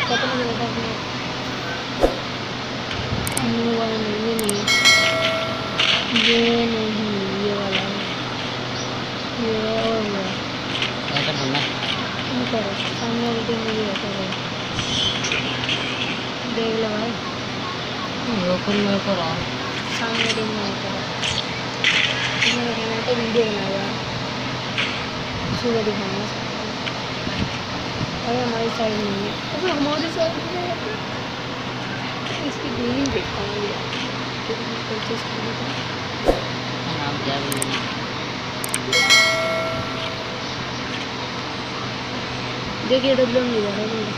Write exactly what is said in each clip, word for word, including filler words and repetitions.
पता नहीं लगा अपना न्यू वाला नहीं, ये नहीं, ये नहीं, ये वाला है, ये और हुआ ऐसा करना नहीं करो सामने वाली टीम में भी ऐसा है। देख लो भाई वो कर वो कर सामने टीम में ऐसा है। तुम्हें कहना तो वीडियो बनाया सुबह दिखाऊंगा। अरे हमारी साइड नहीं है, अरे हमारी साइड में है। इसकी गेमिंग देखता हूँ ये परचेस करने का नाम क्या बोलूँ। देखिए डब्ल्यू नहीं जा रहा है।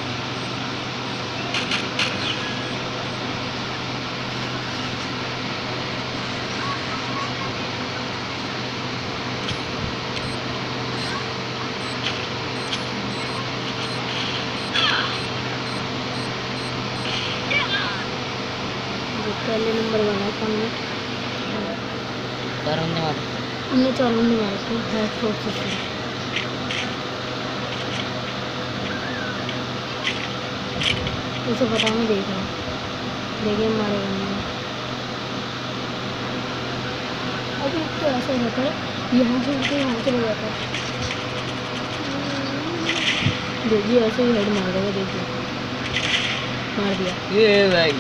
पहले नंबर बना कौन है चार बंदे मार उन्हें चार बंदे मारे थे हेड शॉट से। उसे पता नहीं देख रहा देखिए मारे बंदे। अभी तो ऐसा होता है यहाँ से उनके यहाँ चले जाता है। देखिए ऐसे ही हेड मार देगा, देखिए मार दिया ये भाई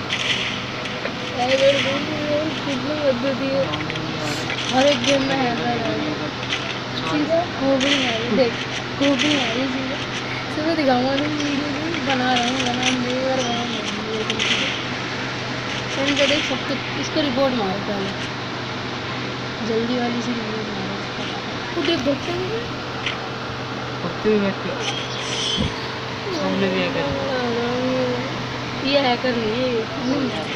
कितनी पद्धति है हर एक गेम में है। सीधा खूबी मारी देख खूबी मारी सीधा सुबह दिखाऊंगा तो वीडियो बना रहा हूँ बना मेरी बार बना देख सब कुछ। इसको रिपोर्ट मारो पहले जल्दी वाली सी रिपोर्ट मारो। तो देख देखते हैं पत्ते बैठे सामने भी हैकर ये हैकर नहीं है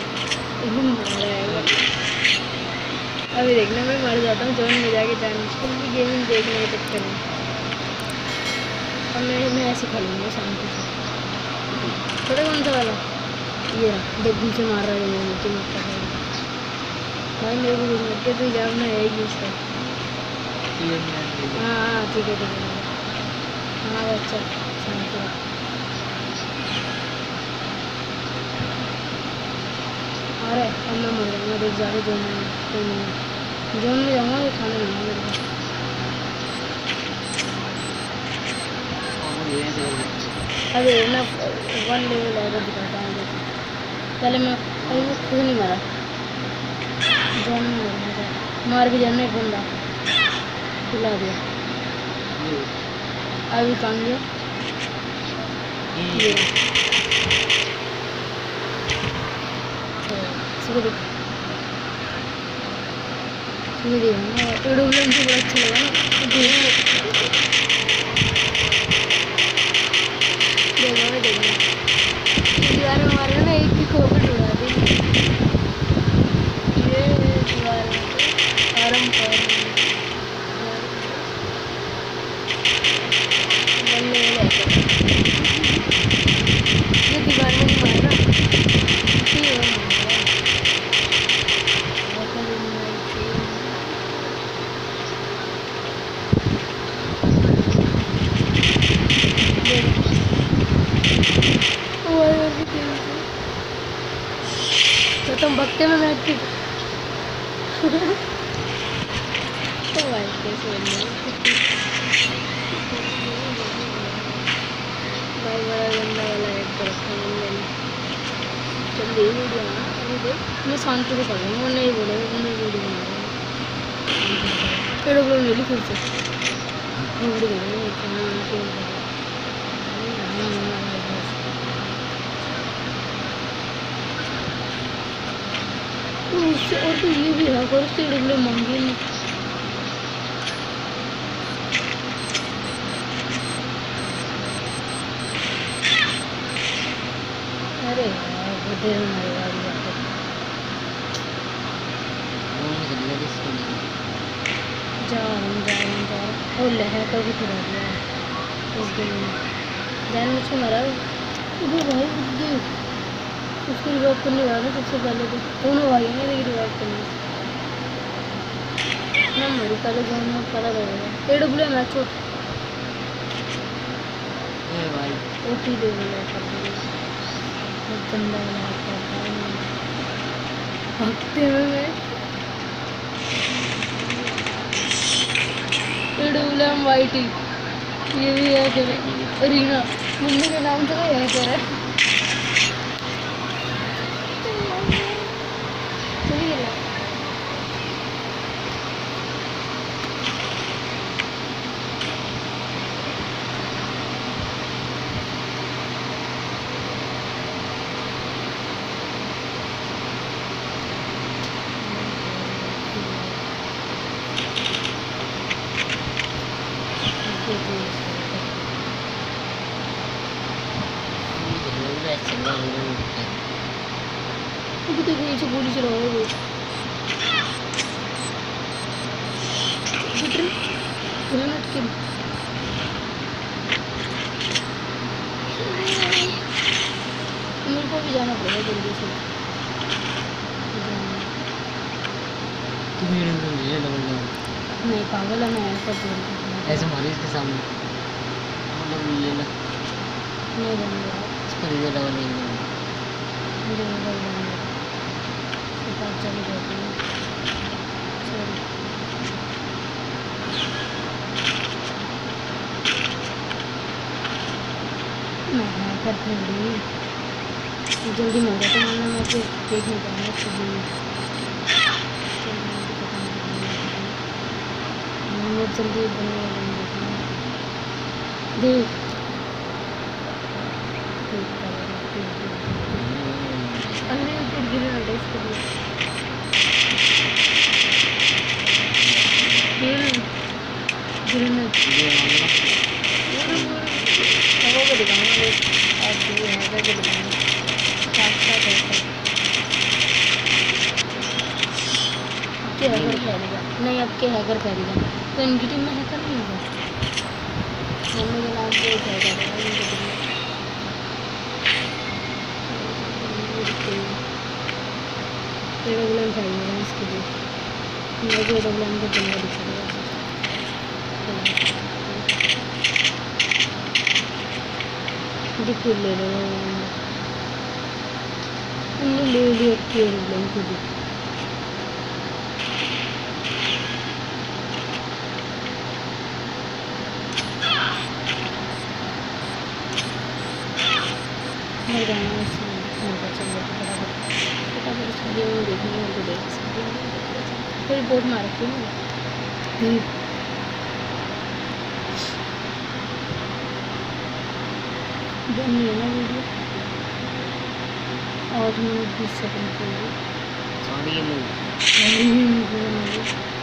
अभी देखने में मर जाता हूँ जोन में जाके जान की गेमिंग देखने के चक्कर में। और मैं मैं ऐसे खेलूँगा शांति से। छोटा कौन सा वाला ये डब्बी से मार रहा है मेरे नीचे मत कर भाई मेरे को कुछ मत के तो जब मैं यही यूज़ कर। हाँ हाँ ठीक है ठीक है हाँ अच्छा शांति। अरे अब मैं मर जाऊँगा देख जा रहे जोन में तो नहीं जोन में जाऊँगा तो खाना नहीं मेरे को। अरे मैं वन लेवल आएगा दिखाता हूँ देखो पहले मैं अभी मैं खुद नहीं मरा जोन में मरना था मार भी जाना एक बंदा खिला दिया अभी काम लिया सुबह देख सुबह देखा एडोब्लम से बड़ा अच्छा लगा ना देखा देखा दीवार में मारेगा ना एक भी खोपड़ी उड़ा दी ये दीवार में आराम कर ये दीवार में नहीं मारना तो तुम भक्ते में मैच की तो भाई कैसे भाई बड़ा गंदा वाला ऐड कर रखा है मैंने। चल दे वीडियो ना अभी देख मैं शांति से कर रहा हूँ नहीं बोले नहीं वीडियो बना रहा हूँ पेड़ों को मिली फिर से वीडियो बना उससे और तो ये भी है और उससे डब्ल्यू महंगी नहीं। अरे यार वो देर में आ गया जा रहा हूँ जा रहा हूँ जा रहा हूँ और लहर का भी खुदा दिया इस गेम में जान मुझको मरा वो भाई उसको रिवाइव करने वाला सबसे पहले तो दोनों भाई ने लेकिन रिवाइव करने ना मरी पहले जोन में पता लगेगा ए डब्ल्यू मैच हो है भाई। ओपी दे दिया कर दिया बहुत गंदा बना करता है भागते हुए मैं डूलम वाइटी ये भी है कर रीना मम्मी के नाम से यह कर चलिए तो देखो ये गोली चला रहा है वो ग्रेनेड किल मेरे को भी जाना पड़ेगा जल्दी से तुम ये मुझे डबल डाउन नहीं पागल है मैं ऐसा बोल ऐसे मारी इसके सामने मतलब ये ना नहीं बनेगा इस पर ये डबल नहीं मुझे मोबाइल बनेगा पता चल गया सॉरी मैं कर दूँगी जल्दी मिल जाता है मैं मैं फिर देख नहीं पाऊँगा खुद बहुत जल्दी बनने देख अनलिमिटेड गिरना है इसके लिए गिरना हवा को दिखाऊंगा आप जो है हवा को दिखाऊंगा साथ साथ ऐसा के हैकर फैलेगा नहीं अब के हैकर फैलेगा तो इनकी टीम में हैकर नहीं होगा मम्मी के नाम से एक हैकर है इनकी टीम में एडोग्लान चाहिए इसके लिए मुझे एडोग्लान को चलना दिखाएगा दिखिए ले लो हमने ले लिया एडोग्लान को भी मर जाना इसमें मर चल रहा फटाफट फटाफट इस वीडियो में देखने मेरे को देख सकते हैं फिर रिपोर्ट मार रखी है ना बन रही है ना वीडियो आठ मिनट बीस सेकंड की सॉरी ये मूव सॉरी